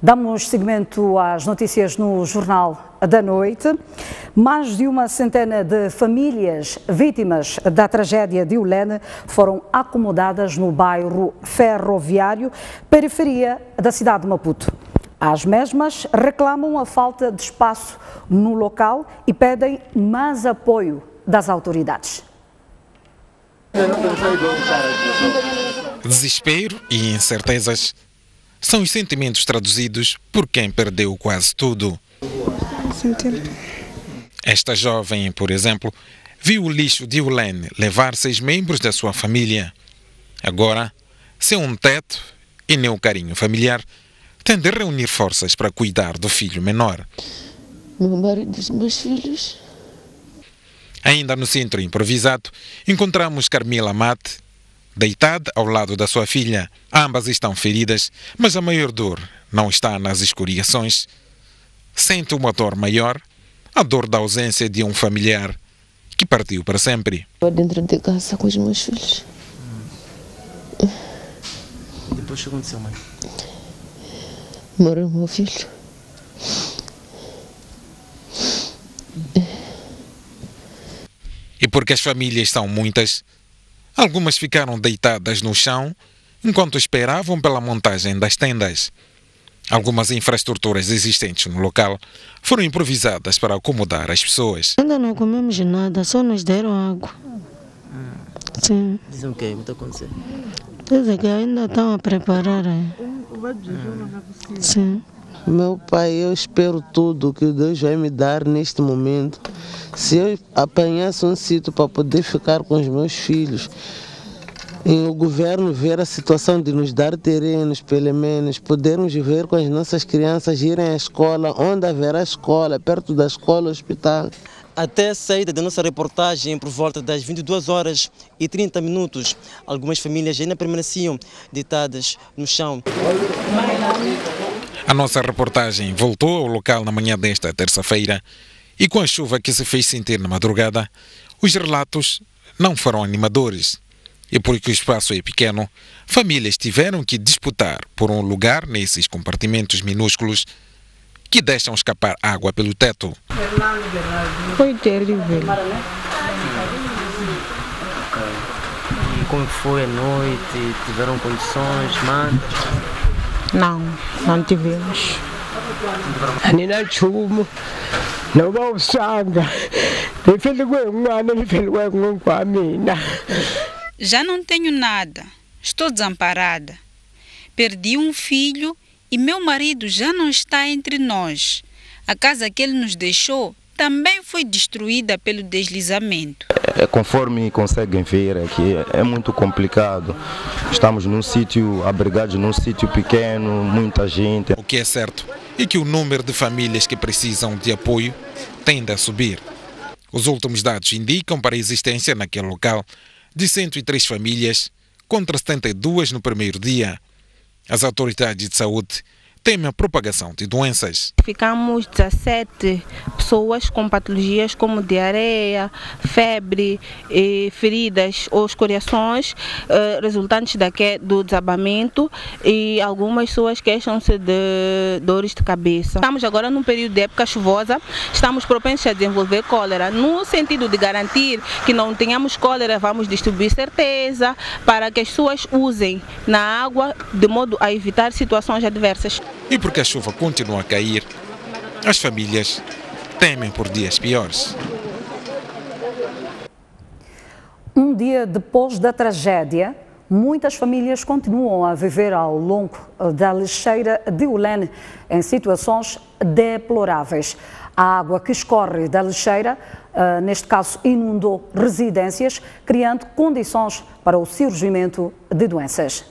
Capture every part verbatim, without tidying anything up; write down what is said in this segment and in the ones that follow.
Damos seguimento às notícias no Jornal da Noite. Mais de uma centena de famílias vítimas da tragédia de Iulene foram acomodadas no bairro Ferroviário, periferia da cidade de Maputo. As mesmas reclamam a falta de espaço no local e pedem mais apoio das autoridades. Desespero e incertezas são os sentimentos traduzidos por quem perdeu quase tudo. Esta jovem, por exemplo, viu o lixo de Iulene levar seis membros da sua família. Agora, sem um teto e nem o carinho familiar, tem de reunir forças para cuidar do filho menor. Meu marido e os meus filhos. Ainda no centro improvisado, encontramos Carmila Mate, deitada ao lado da sua filha. Ambas estão feridas, mas a maior dor não está nas escoriações. Sente uma dor maior, a dor da ausência de um familiar que partiu para sempre. Estou dentro de casa com os meus filhos. Depois o que aconteceu, mãe? Morreu meu filho. E porque as famílias são muitas, algumas ficaram deitadas no chão enquanto esperavam pela montagem das tendas. Algumas infraestruturas existentes no local foram improvisadas para acomodar as pessoas. Ainda não comemos nada, só nos deram água. Hum. Sim. Dizem o quê? O que está acontecendo? Dizem que ainda estão a preparar. Hum. Sim. Meu pai, eu espero tudo que Deus vai me dar neste momento. Se eu apanhasse um sítio para poder ficar com os meus filhos, e o governo ver a situação de nos dar terrenos, pelo menos, podermos viver com as nossas crianças, irem à escola, onde haverá escola, perto da escola, hospital. Até a saída da nossa reportagem, por volta das vinte e duas horas e trinta minutos, algumas famílias ainda permaneciam deitadas no chão. A nossa reportagem voltou ao local na manhã desta terça-feira e com a chuva que se fez sentir na madrugada, os relatos não foram animadores. E porque o espaço é pequeno, famílias tiveram que disputar por um lugar nesses compartimentos minúsculos que deixam escapar água pelo teto. Foi terrível. E como foi a noite? Tiveram condições, mano? Não, não tivemos. Nina chumo, não vou sangue. Já não tenho nada, estou desamparada. Perdi um filho e meu marido já não está entre nós. A casa que ele nos deixou também foi destruída pelo deslizamento. Conforme conseguem ver aqui, é muito complicado. Estamos num sítio, abrigados num sítio pequeno, muita gente. O que é certo é que o número de famílias que precisam de apoio tende a subir. Os últimos dados indicam para a existência naquele local de cento e três famílias contra setenta e duas no primeiro dia. As autoridades de saúde temem a propagação de doenças. Ficamos dezassete pessoas com patologias como diarreia, febre, e feridas ou escoriações eh, resultantes daqui, do desabamento, e algumas pessoas queixam-se de dores de cabeça. Estamos agora num período de época chuvosa, estamos propensos a desenvolver cólera. No sentido de garantir que não tenhamos cólera, vamos distribuir certeza para que as pessoas usem na água de modo a evitar situações adversas. E porque a chuva continua a cair, as famílias temem por dias piores. Um dia depois da tragédia, muitas famílias continuam a viver ao longo da lixeira de Iulene em situações deploráveis. A água que escorre da lixeira, neste caso, inundou residências, criando condições para o surgimento de doenças.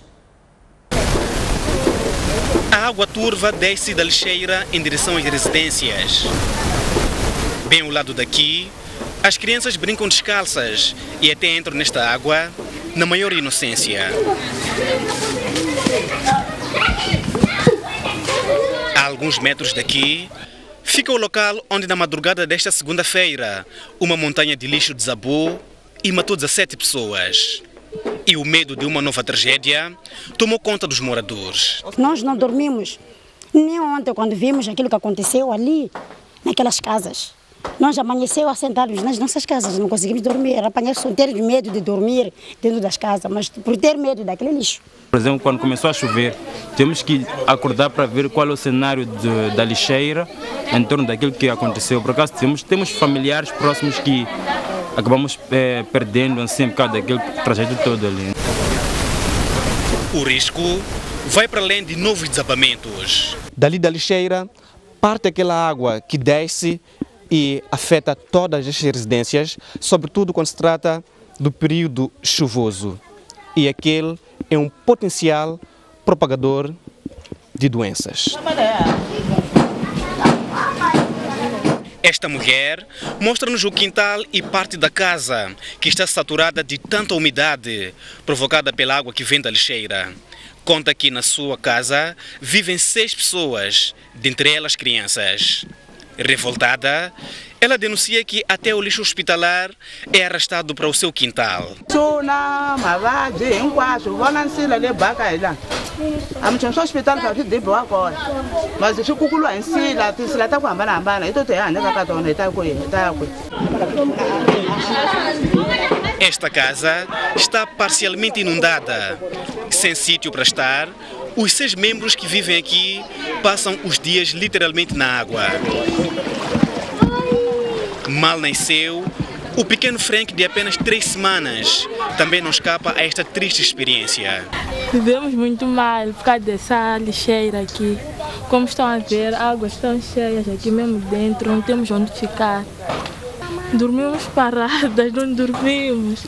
A água turva desce da lixeira em direção às residências. Bem ao lado daqui, as crianças brincam descalças e até entram nesta água na maior inocência. A alguns metros daqui, fica o local onde na madrugada desta segunda-feira, uma montanha de lixo desabou e matou dezassete pessoas. E o medo de uma nova tragédia tomou conta dos moradores. Nós não dormimos, Nem ontem, quando vimos aquilo que aconteceu ali, naquelas casas. Nós amanhecemos assentados nas nossas casas, não conseguimos dormir. Apanhamos ter medo de dormir dentro das casas, mas por ter medo daquele lixo. Por exemplo, quando começou a chover, temos que acordar para ver qual é o cenário de, da lixeira em torno daquilo que aconteceu. Por acaso temos, temos familiares próximos que acabamos é, perdendo assim, por causa daquele trajeto todo ali. O risco vai para além de novos desabamentos. Dali da lixeira, parte aquela água que desce e afeta todas as residências, sobretudo quando se trata do período chuvoso. E aquele é um potencial propagador de doenças. Esta mulher mostra-nos o quintal e parte da casa que está saturada de tanta umidade provocada pela água que vem da lixeira. Conta que na sua casa vivem seis pessoas, dentre elas crianças. Revoltada, ela denuncia que até o lixo hospitalar é arrastado para o seu quintal. Esta casa está parcialmente inundada. Sem sítio para estar, os seis membros que vivem aqui passam os dias literalmente na água. Mal nasceu, o pequeno Frank de apenas três semanas também não escapa a esta triste experiência. Vivemos muito mal por causa dessa lixeira aqui. Como estão a ver, águas estão cheias aqui mesmo dentro, não temos onde ficar. Dormimos paradas, não dormimos.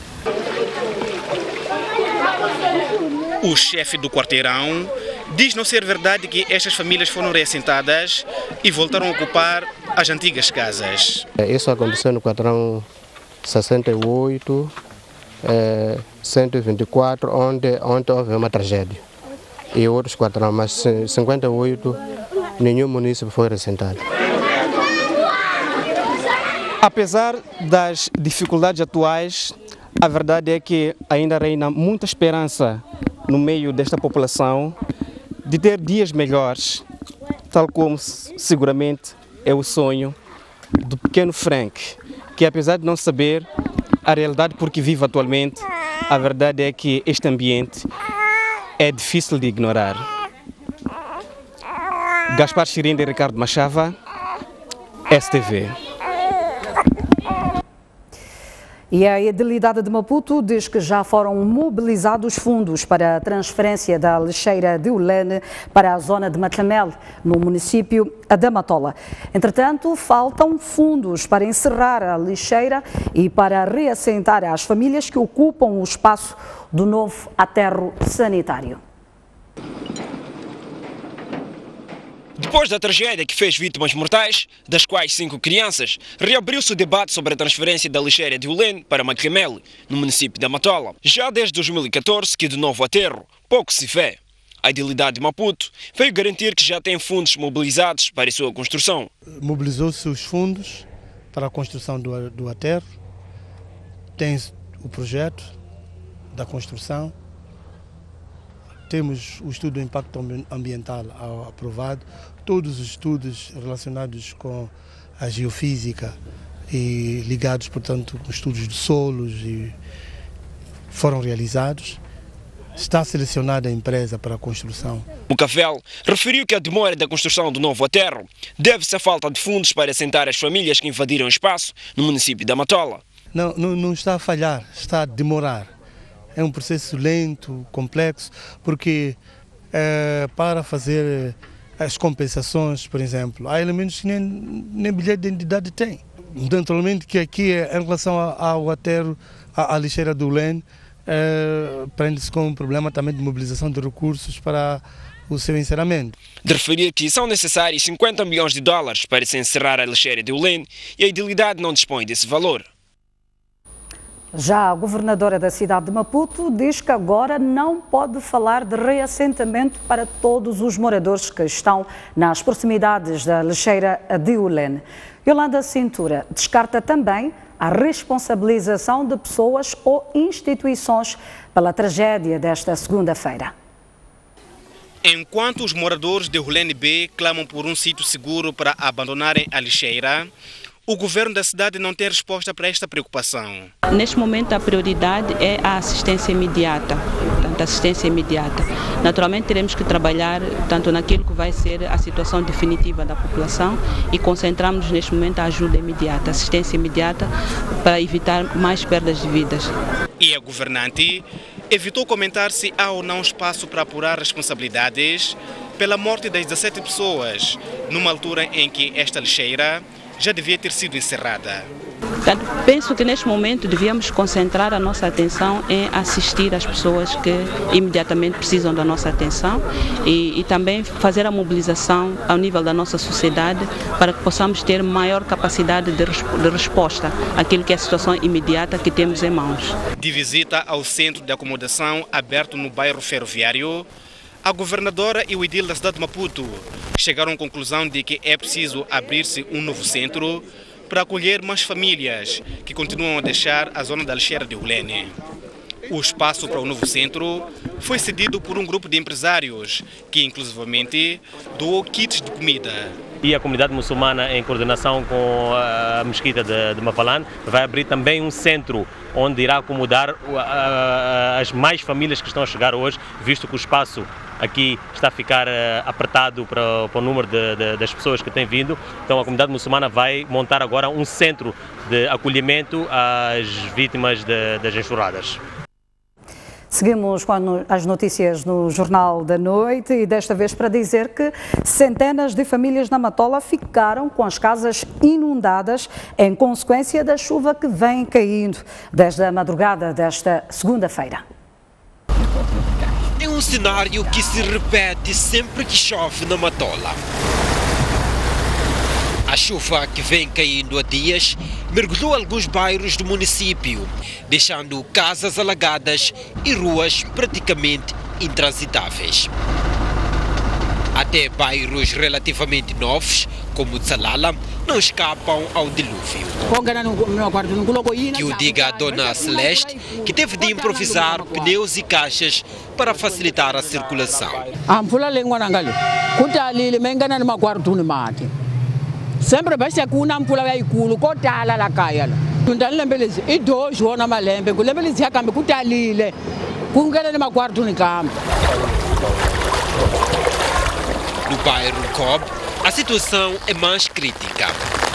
O chefe do quarteirão diz não ser verdade que estas famílias foram reassentadas e voltaram a ocupar as antigas casas. Isso aconteceu no quarteirão sessenta e oito, é, cento e vinte e quatro, onde, onde houve uma tragédia. E outros quarteirão, mas cinquenta e oito, nenhum município foi reassentado. Apesar das dificuldades atuais, a verdade é que ainda reina muita esperança no meio desta população de ter dias melhores, tal como seguramente é o sonho do pequeno Frank, que apesar de não saber a realidade por que vive atualmente, a verdade é que este ambiente é difícil de ignorar. Gaspar Chirinda e Ricardo Machava, S T V. E a Edilidade de Maputo diz que já foram mobilizados fundos para a transferência da lixeira de Ulene para a zona de Matlamel, no município da Matola. Entretanto, faltam fundos para encerrar a lixeira e para reassentar as famílias que ocupam o espaço do novo aterro sanitário. Depois da tragédia que fez vítimas mortais, das quais cinco crianças, reabriu-se o debate sobre a transferência da lixeira de Ulene para Macamel, no município da Matola. Já desde dois mil e catorze, que de novo aterro, pouco se vê. A Edilidade de Maputo veio garantir que já tem fundos mobilizados para a sua construção. Mobilizou-se os fundos para a construção do, do aterro, tem o projeto da construção, temos o estudo do impacto ambiental aprovado, todos os estudos relacionados com a geofísica e ligados, portanto, com estudos de solos e foram realizados. Está selecionada a empresa para a construção. O Cafel referiu que a demora da construção do novo aterro deve-se à falta de fundos para assentar as famílias que invadiram o espaço no município da Matola. Não, não, não está a falhar, está a demorar. É um processo lento, complexo, porque é, para fazer as compensações, por exemplo, há elementos que nem, nem bilhete de identidade tem. Naturalmente que aqui, em relação ao aterro, à lixeira do Ulene, é, prende-se com um problema também de mobilização de recursos para o seu encerramento. De referir que são necessários cinquenta milhões de dólares para se encerrar a lixeira de Ulene e a Edilidade não dispõe desse valor. Já a governadora da cidade de Maputo diz que agora não pode falar de reassentamento para todos os moradores que estão nas proximidades da lixeira de Ulene. Yolanda Cintura descarta também a responsabilização de pessoas ou instituições pela tragédia desta segunda-feira. Enquanto os moradores de Hulene B clamam por um sítio seguro para abandonarem a lixeira, o governo da cidade não tem resposta para esta preocupação. Neste momento a prioridade é a assistência imediata, portanto, assistência imediata. Naturalmente teremos que trabalhar tanto naquilo que vai ser a situação definitiva da população e concentramos neste momento a ajuda imediata, assistência imediata para evitar mais perdas de vidas. E a governante evitou comentar se há ou não espaço para apurar responsabilidades pela morte das dezessete pessoas, numa altura em que esta lixeira já devia ter sido encerrada. Portanto, penso que neste momento devíamos concentrar a nossa atenção em assistir as pessoas que imediatamente precisam da nossa atenção e, e também fazer a mobilização ao nível da nossa sociedade para que possamos ter maior capacidade de, de resposta àquilo que é a situação imediata que temos em mãos. De visita ao centro de acomodação aberto no bairro Ferroviário, a governadora e o edil da cidade de Maputo chegaram à conclusão de que é preciso abrir-se um novo centro para acolher mais famílias que continuam a deixar a zona da lixeira de Hulene. O espaço para o novo centro foi cedido por um grupo de empresários que, inclusivamente, doou kits de comida. E a comunidade muçulmana, em coordenação com a mesquita de, de Mapalane, vai abrir também um centro onde irá acomodar as mais famílias que estão a chegar hoje, visto que o espaço aqui está a ficar apertado para, para o número de, de, das pessoas que têm vindo. Então a comunidade muçulmana vai montar agora um centro de acolhimento às vítimas de, das enxurradas. Seguimos com as notícias no Jornal da Noite e desta vez para dizer que centenas de famílias na Matola ficaram com as casas inundadas em consequência da chuva que vem caindo desde a madrugada desta segunda-feira. É um cenário que se repete sempre que chove na Matola. A chuva que vem caindo há dias mergulhou alguns bairros do município, deixando casas alagadas e ruas praticamente intransitáveis. Até bairros relativamente novos, como Tsalala, não escapam ao dilúvio. Que o diga a dona Celeste, que teve de improvisar pneus e caixas para facilitar a circulação. Sempre basta que uma mpula vai culo kotala la kaya la tundale mbelezi I dois wona malembe kulembelezi yakambe kutalile kungela ne makwarto ni kamba. No bairro Cobb, a situação é mais crítica.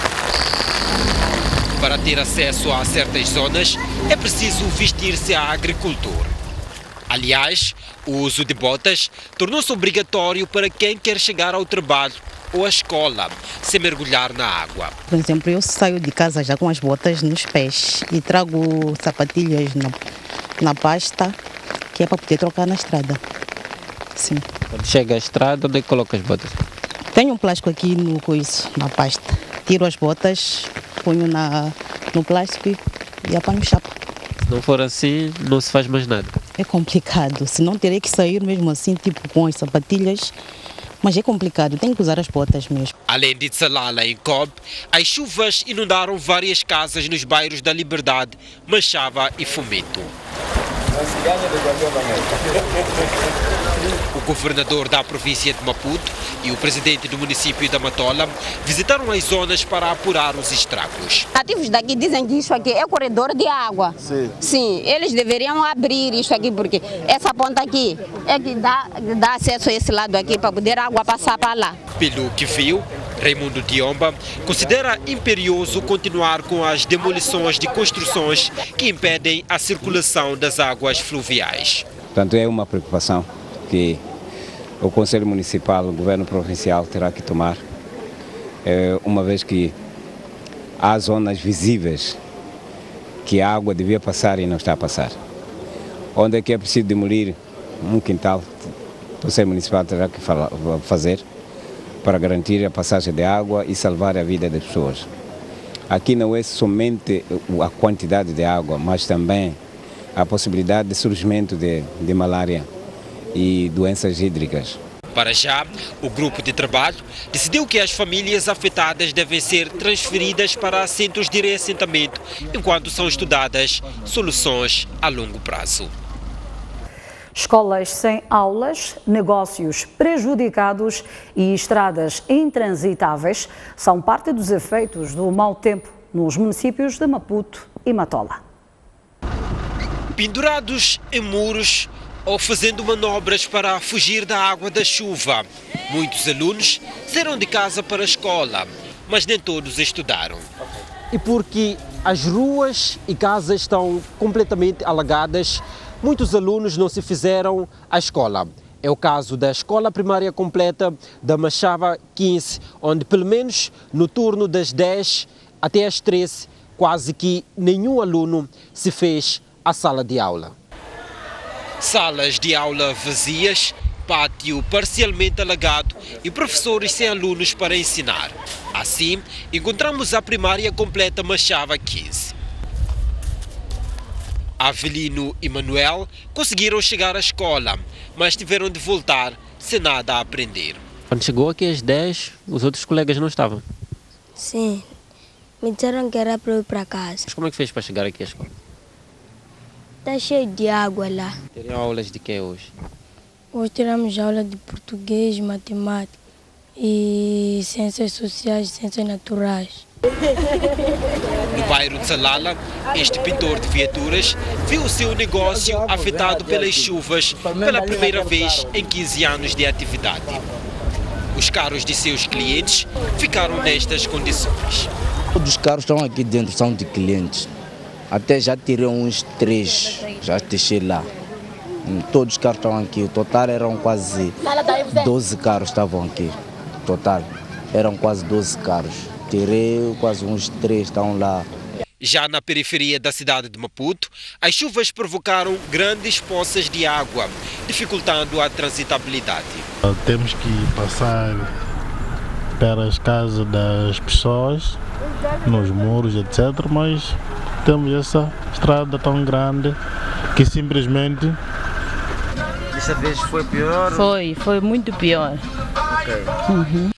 Para ter acesso a certas zonas, é preciso vestir-se a agricultor. Aliás, o uso de botas tornou-se obrigatório para quem quer chegar ao trabalho ou à escola, sem mergulhar na água. Por exemplo, eu saio de casa já com as botas nos pés e trago sapatilhas na, na pasta, que é para poder trocar na estrada. Sim. Quando chega à estrada, onde é que coloca as botas? Tenho um plástico aqui no coiso, na pasta. Tiro as botas, ponho na, no plástico e apanho chapa. Se não for assim, não se faz mais nada. É complicado, senão terei que sair mesmo assim, tipo com as sapatilhas. Mas é complicado, tem que usar as botas mesmo. Além de Tsalala e Cobb, as chuvas inundaram várias casas nos bairros da Liberdade, Manchava e Fomento. O governador da província de Maputo e o presidente do município da Matola visitaram as zonas para apurar os estragos. Nativos daqui dizem que isso aqui é corredor de água. Sim. Sim, eles deveriam abrir isso aqui, porque essa ponta aqui é que dá, dá acesso a esse lado aqui para poder a água passar para lá. Pelo que viu, Raimundo Diomba considera imperioso continuar com as demolições de construções que impedem a circulação das águas fluviais. Portanto, é uma preocupação que o Conselho Municipal, o Governo Provincial terá que tomar, uma vez que há zonas visíveis que a água devia passar e não está a passar. Onde é que é preciso demolir um quintal, o Conselho Municipal terá que fazer para garantir a passagem de água e salvar a vida das pessoas. Aqui não é somente a quantidade de água, mas também a possibilidade de surgimento de, de malária e doenças hídricas. Para já, o grupo de trabalho decidiu que as famílias afetadas devem ser transferidas para centros de reassentamento, enquanto são estudadas soluções a longo prazo. Escolas sem aulas, negócios prejudicados e estradas intransitáveis são parte dos efeitos do mau tempo nos municípios de Maputo e Matola. Pendurados em muros ou fazendo manobras para fugir da água da chuva, muitos alunos saíram de casa para a escola, mas nem todos estudaram. E porque as ruas e casas estão completamente alagadas, muitos alunos não se fizeram à escola. É o caso da Escola Primária Completa da Machava quinze, onde pelo menos no turno das dez até às treze, quase que nenhum aluno se fez à sala de aula. Salas de aula vazias, pátio parcialmente alagado e professores sem alunos para ensinar. Assim, encontramos a Primária Completa Machava quinze. Avelino e Manuel conseguiram chegar à escola, mas tiveram de voltar sem nada a aprender. Quando chegou aqui às dez, os outros colegas não estavam? Sim, me disseram que era para eu ir para casa. Mas como é que fez para chegar aqui à escola? Está cheio de água lá. Teriam aulas de quê hoje? Hoje tiramos aula de português, matemática e ciências sociais e ciências naturais. No bairro de Salala, este pintor de viaturas viu o seu negócio afetado pelas chuvas pela primeira vez em quinze anos de atividade. Os carros de seus clientes ficaram nestas condições. Todos os carros estão aqui dentro, são de clientes. Até já tirei uns três, já deixei lá. Todos os carros estavam aqui, o total eram quase doze carros estavam aqui. Total, eram quase doze carros. Tirei quase uns três, estão lá. Já na periferia da cidade de Maputo, as chuvas provocaram grandes poças de água, dificultando a transitabilidade. Temos que passar pelas casas das pessoas, nos muros, etcétera. Mas temos essa estrada tão grande que simplesmente... Dessa vez foi pior? Foi, foi muito pior. Ok. Uhum.